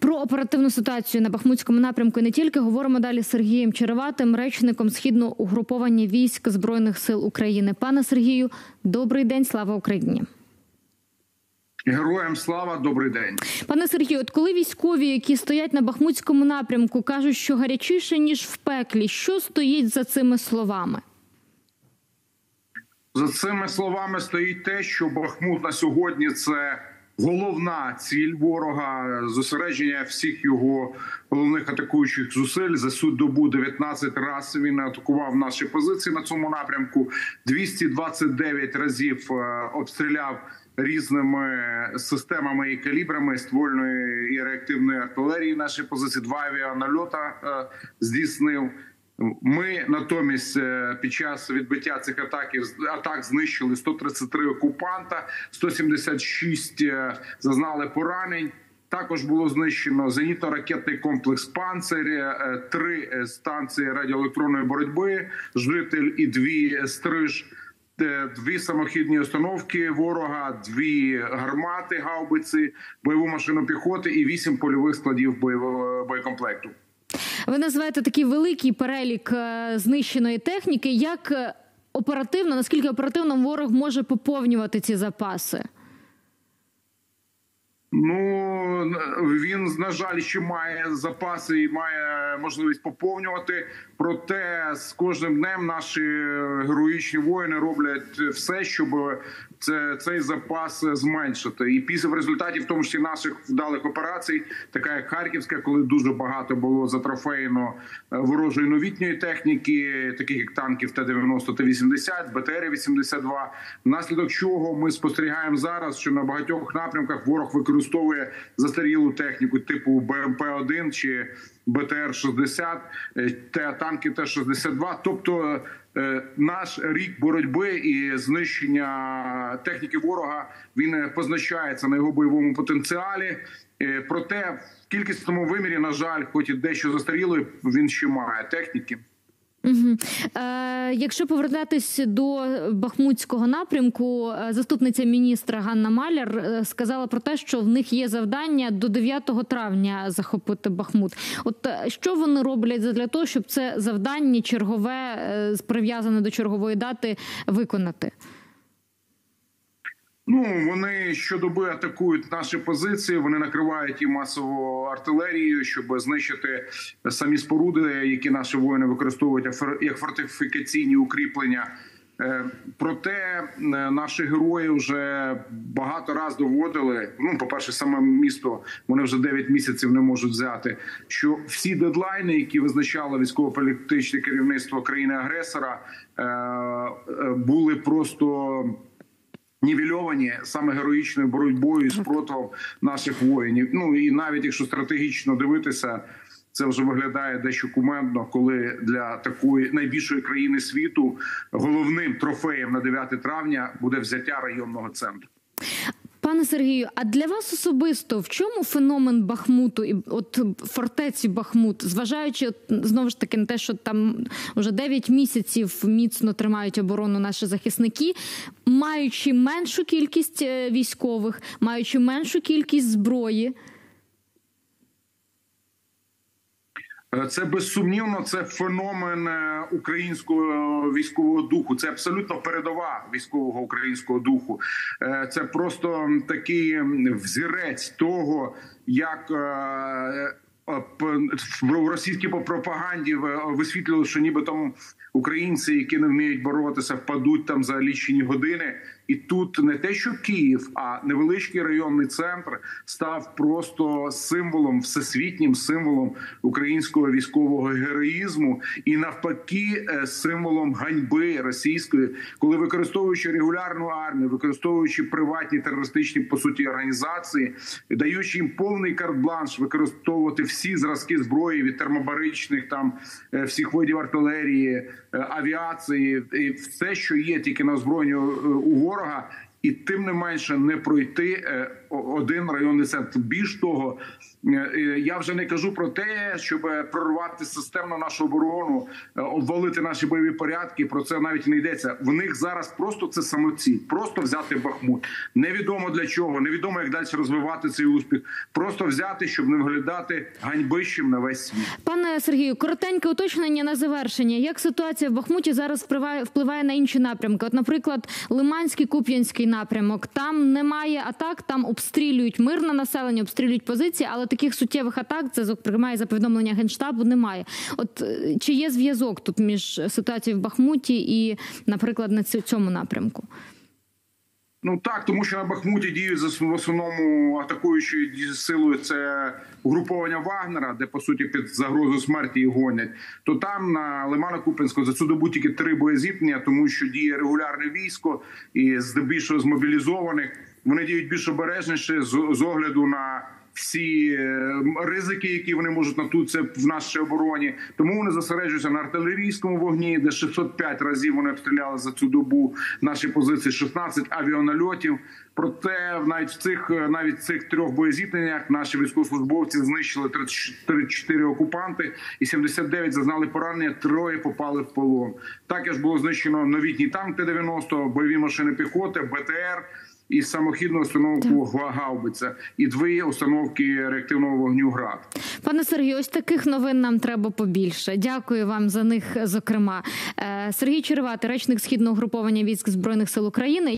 Про оперативну ситуацію на Бахмутському напрямку і не тільки говоримо далі з Сергієм Череватим, речником Східного угруповання військ Збройних сил України. Пане Сергію, добрий день, слава Україні! Героям слава, добрий день. Пане Сергію, от коли військові, які стоять на Бахмутському напрямку, кажуть, що гарячіше, ніж в пеклі, що стоїть за цими словами? За цими словами стоїть те, що Бахмут на сьогодні – це головна ціль ворога, зосередження всіх його головних атакуючих зусиль. За всю добу 19 разів він атакував наші позиції на цьому напрямку, 229 разів обстріляв різними системами і калібрами ствольної і реактивної артилерії наші позиції, 2 авіанальота здійснив. Ми натомість під час відбиття цих атак знищили 133 окупанта, 176 зазнали поранень. Також було знищено зенітно-ракетний комплекс «Панцир», 3 станції радіоелектронної боротьби «Житель» і 2 «Стриж», 2 самохідні установки ворога, 2 гармати, гаубиці, бойову машину піхоти і 8 польових складів боєкомплекту. Ви називаєте такий великий перелік знищеної техніки. Як оперативно, наскільки оперативно ворог може поповнювати ці запаси? Він, на жаль, ще має запаси і має можливість поповнювати. Проте з кожним днем наші героїчні воїни роблять все, щоб цей запас зменшити. І після в результаті, в тому числі наших вдалих операцій, така як Харківська, коли дуже багато було затрофеєно ворожої новітньої техніки, таких як танків Т-90, Т-80, БТР-82, внаслідок чого ми спостерігаємо зараз, що на багатьох напрямках ворог використовує застарілу техніку типу БМП-1 чи БТР-60, танки Т-62, тобто наш рік боротьби і знищення техніки ворога, він позначається на його бойовому потенціалі. Проте в кількісному вимірі, на жаль, хоч і дещо застарілої, він ще має техніки. Угу. Якщо повертатись до Бахмутського напрямку, заступниця міністра Ганна Маляр сказала про те, що в них є завдання до 9 травня захопити Бахмут. От що вони роблять для того, щоб це завдання чергове, прив'язане до чергової дати, виконати? Вони щодоби атакують наші позиції, вони накривають і масово артилерією, щоб знищити самі споруди, які наші воїни використовують як фортифікаційні укріплення. Проте наші герої вже багато разів доводили, по-перше, саме місто, вони вже 9 місяців не можуть взяти, що всі дедлайни, які визначало військово-політичне керівництво країни-агресора, були просто нівельовані саме героїчною боротьбою і спротивом наших воїнів. І навіть якщо стратегічно дивитися, це вже виглядає дещо кумедно, коли для такої найбільшої країни світу головним трофеєм на 9 травня буде взяття районного центру. Пане Сергію, а для вас особисто в чому феномен Бахмуту і фортеці Бахмут, зважаючи знову ж таки на те, що там вже 9 місяців міцно тримають оборону наші захисники, маючи меншу кількість військових, маючи меншу кількість зброї? Це безсумнівно, це феномен українського військового духу. Це абсолютно передова військового українського духу. Це просто такий взірець того, як в російській пропаганді висвітлювали, що ніби там українці, які не вміють боротися, впадуть там за лічені години. І тут не те, що Київ, а невеличкий районний центр став просто символом, всесвітнім символом українського військового героїзму і навпаки символом ганьби російської, коли використовуючи регулярну армію, використовуючи приватні терористичні, по суті, організації, даючи їм повний карт-бланш використовувати всі зразки зброї від термобаричних, там всіх видів артилерії, авіації, і все, що є тільки на озброєнні у ворога, і тим не менше не пройти один районний центр. Більш того, я вже не кажу про те, щоб прорвати системно нашу оборону, обвалити наші бойові порядки. Про це навіть не йдеться. В них зараз просто це самоціль. Просто взяти Бахмут. Невідомо для чого, невідомо, як далі розвивати цей успіх. Просто взяти, щоб не виглядати ганьбищем на весь світ. Пане Сергію, коротеньке уточнення на завершення. Як ситуація в Бахмуті зараз впливає на інші напрямки? От, наприклад, Лиманський, Куп'янський напрямок. Там немає атак, там обстрілюють мирне населення, обстрілюють позиції, але таких суттєвих атак, це, зокрема, і за повідомлення Генштабу, немає. От чи є зв'язок тут між ситуацією в Бахмуті і, наприклад, на цьому напрямку? Ну так, тому що на Бахмуті діють в основному атакуючою силою це угруповання Вагнера, де, по суті, під загрозою смерті їх гонять. То там, на Лимано-Куп'янську, за цю добу тільки 3 боєзіткнення, тому що діє регулярне військо і здебільшого змобілізованих. Вони діють більш обережніше з огляду на всі ризики, які вони можуть натутися в нашій обороні. Тому вони зосереджуються на артилерійському вогні, де 605 разів вони обстріляли за цю добу наші позиції, 16 авіанальотів. Проте навіть в цих 3 боєзіткненнях наші військовослужбовці знищили 34 окупанти і 79 зазнали поранення, 3 попали в полон. Також було знищено новітній танк Т-90, бойові машини піхоти, БТР, і самохідну установку гаубиця, і 2 установки реактивного вогню «Град». Пане Сергію, ось таких новин нам треба побільше. Дякую вам за них, зокрема. Сергій Череватий, речник Східного угруповання військ Збройних сил України.